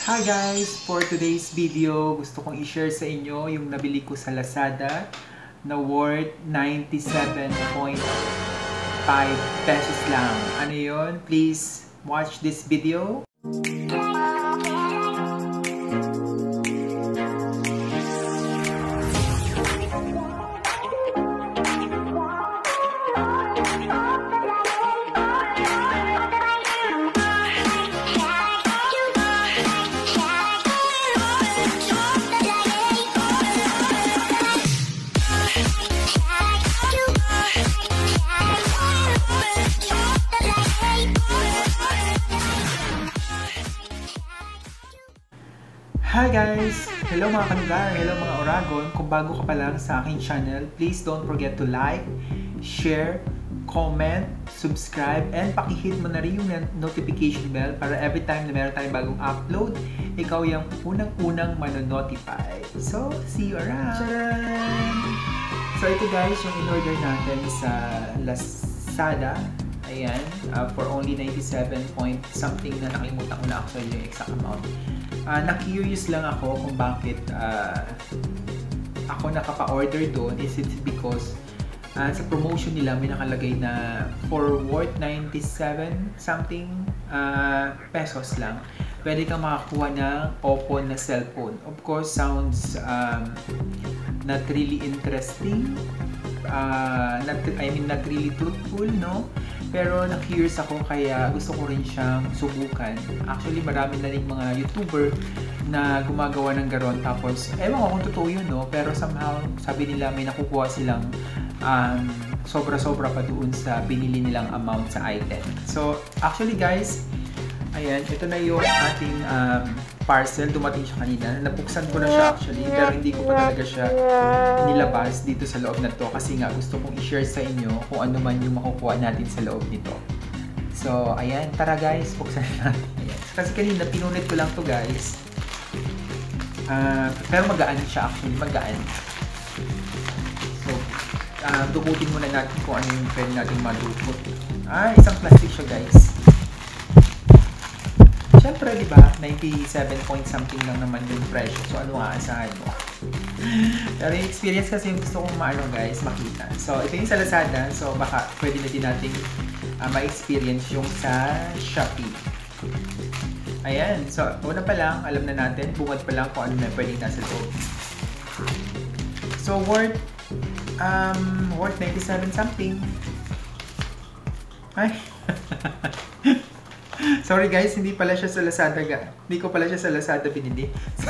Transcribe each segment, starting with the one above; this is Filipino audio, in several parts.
Hi guys! For today's video, gusto kong i-share sa inyo yung nabili ko sa Lazada na worth 97.5 pesos lang. Ano yun? Please watch this video. Hi guys! Hello mga kalugar! Hello mga Oragon! Kung bago ka pa lang sa aking channel, please don't forget to like, share, comment, subscribe, and pakihit mo na rin yung notification bell para every time na meron tayong bagong upload, ikaw yung unang-unang manonotify. So, see you around! Tcharan! So ito guys, yung in-order natin sa Lazada. Ayan, for only 97 point something na nakalimutan ko na actually yung exact amount. Na-curious lang ako kung bakit ako nakapa-order doon. Is it because sa promotion nila may nakalagay na for worth 97 something pesos lang, pwede kang makakuha ng Oppo na cellphone. Of course, sounds not really interesting. Not really truthful, no? Pero na-curious ako kaya gusto ko rin siyang subukan. Actually, marami na rin mga YouTuber na gumagawa ng garon. Tapos, ewan ko kung totoo yun, no? Pero somehow, sabi nila may nakukuha silang sobra-sobra pa doon sa binili nilang amount sa item. So, actually guys, ayan, ito na yung ating parcel. Dumating siya kanina. Nabuksan ko na siya actually, pero hindi ko pa talaga siya nilabas dito sa loob na to kasi nga gusto kong i-share sa inyo kung ano man yung makukuha natin sa loob nito. So, ayan. Tara guys, buksan natin. Ayan. Kasi kanina, pinunit ko lang to guys. Pero magaan siya actually. Magaan. So, dukutin muna natin kung ano yung pwede natin madukot. Isang plastic siya guys. Siyempre, di ba, 97 point something lang naman yung presyo. So, ano nga asahan mo? Pero yung experience kasi yung gusto kong guys, makita. So, ito yung sa Lazada. So, baka pwede na din natin ma-experience yung sa Shopee. Ayan. So, una pa lang, alam na natin, bungad pa lang kung ano na pwedeng nasa loob. So, worth 97 something. Ay! Sorry guys, hindi pala siya sa Lazada. Hindi ko pala siya sa Lazada binili.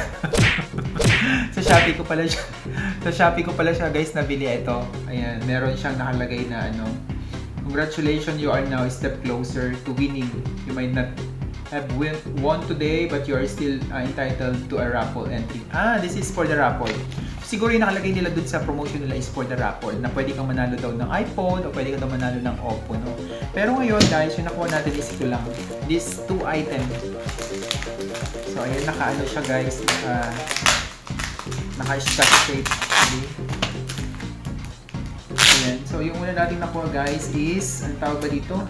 Sa Shopee ko pala siya. Sa Shopee ko pala siya guys nabili ito. Ayan, meron siyang nakalagay na ano. Congratulations, you are now a step closer to winning. You might not have won today, but you are still entitled to a raffle entry. This is for the raffle. Siguro yung nakalagay nila dun sa promotion nila is for the raffle na pwede kang manalo daw ng iPhone o pwede kang daw manalo ng Oppo, no? Pero ngayon guys, yung nakuha natin is ito lang. These two items. So ayan, naka-ano siya guys, naka-scotch tape. Ayan. So yung una natin nakuha guys is, ang tawag ba dito?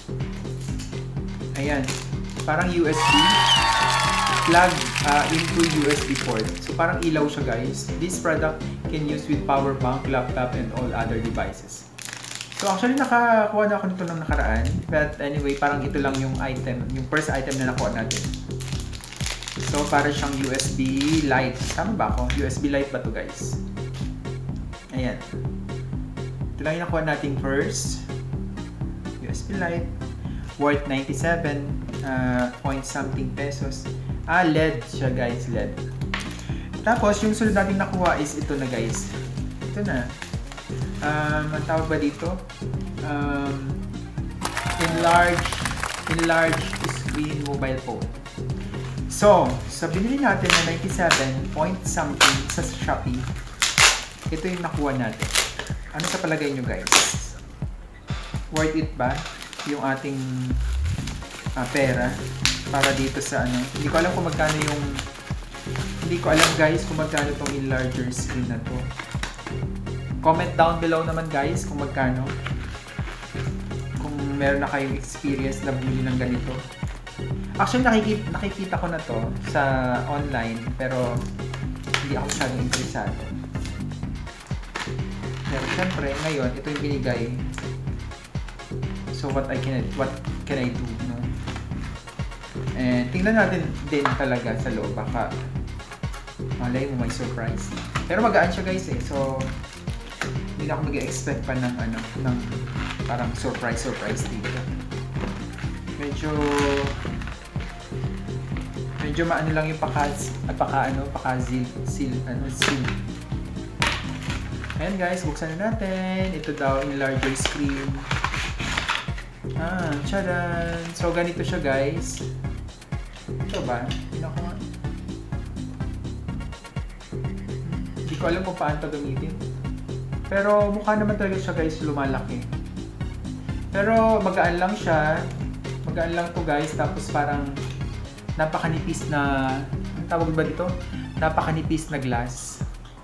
Ayan. Parang USB. Plug into USB port. So parang ilaw siya guys. This product can use with power bank, laptop, and all other devices. So actually nakakuha na ako nito ng nakaraan. But anyway, parang ito lang yung item, yung first item na nakuha natin. So para siyang USB light. Tama ba ako? USB light ba to guys? Ayan. Ito lang yung nakuha natin first. USB light. Worth 97 point something pesos. LED siya guys, LED. Tapos yung sunod natin nakuha is ito na guys. Ito na. Ang tawag ba dito? Enlarge screen mobile phone. So, sa binili natin na 97 point something sa Shopee, ito yung nakuha natin. Ano sa palagay nyo guys? Worth it ba yung ating pera para dito sa ano? Hindi ko alam kung magkano yung guys kung magkano tong enlarger screen na to. Comment down below naman guys kung magkano. Kung meron na kayong experience na bumili ng ganito. Actually, nakikita ko na to sa online, pero hindi ako masyadong interesado. Pero syempre, ngayon, ito yung binigay. So, what can I do, no? And tingnan natin din talaga sa loob, baka malay mo may surprise. Pero magaan siya guys eh, so hindi na ako mag-expect pa ng ng parang surprise dito. Medyo maano lang yung seal. Ayan guys, buksan na natin. Ito daw yung larger screen. Tchadan! So ganito siya guys. Ito ba? Hindi ko alam kung paano ito gamitin. Pero mukha naman talaga siya guys, lumalaki. Pero magaan lang siya. Magaan lang to guys. Tapos parang napakanipis na, ang tawag ba dito? Napakanipis na glass.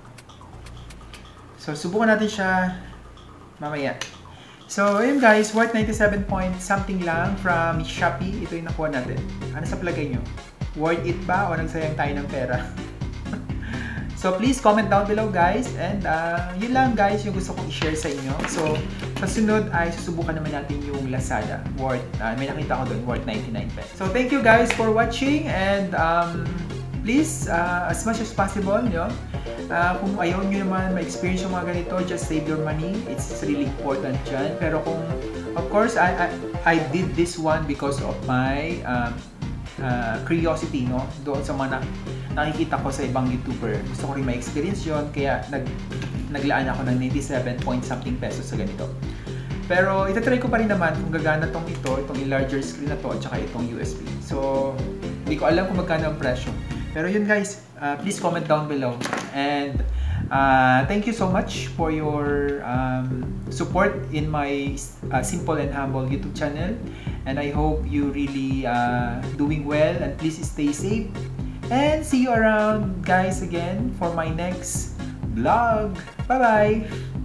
So subukan natin siya mamaya. So ayun guys, worth 97 point something lang from Shopee. Ito yung nakuha natin. Ano sa palagay nyo? Worth it ba o nagsayang tayo ng pera? So please comment down below guys, and yun lang guys yung gusto kong i-share sa inyo. So sa sunod ay susubukan naman natin yung Lazada, worth may nakita ko doon, worth 99 pesos. So thank you guys for watching, and please as much as possible, kung ayaw nyo naman ma-experience yung mga ganito, just save your money. It's really important dyan. Pero kung of course I did this one because of my curiosity, doon sa mga nakikita ko sa ibang YouTuber. Gusto ko rin ma-experience yun, kaya naglaan ako ng 97 point something pesos sa ganito. Pero itatry ko pa rin naman kung gagana itong larger screen na to, at saka itong USB. So, hindi ko alam kung magkano ang presyo. Pero yun guys, please comment down below. And thank you so much for your support in my simple and humble YouTube channel. And I hope you really doing well, and please stay safe. And see you around guys again for my next vlog. Bye bye!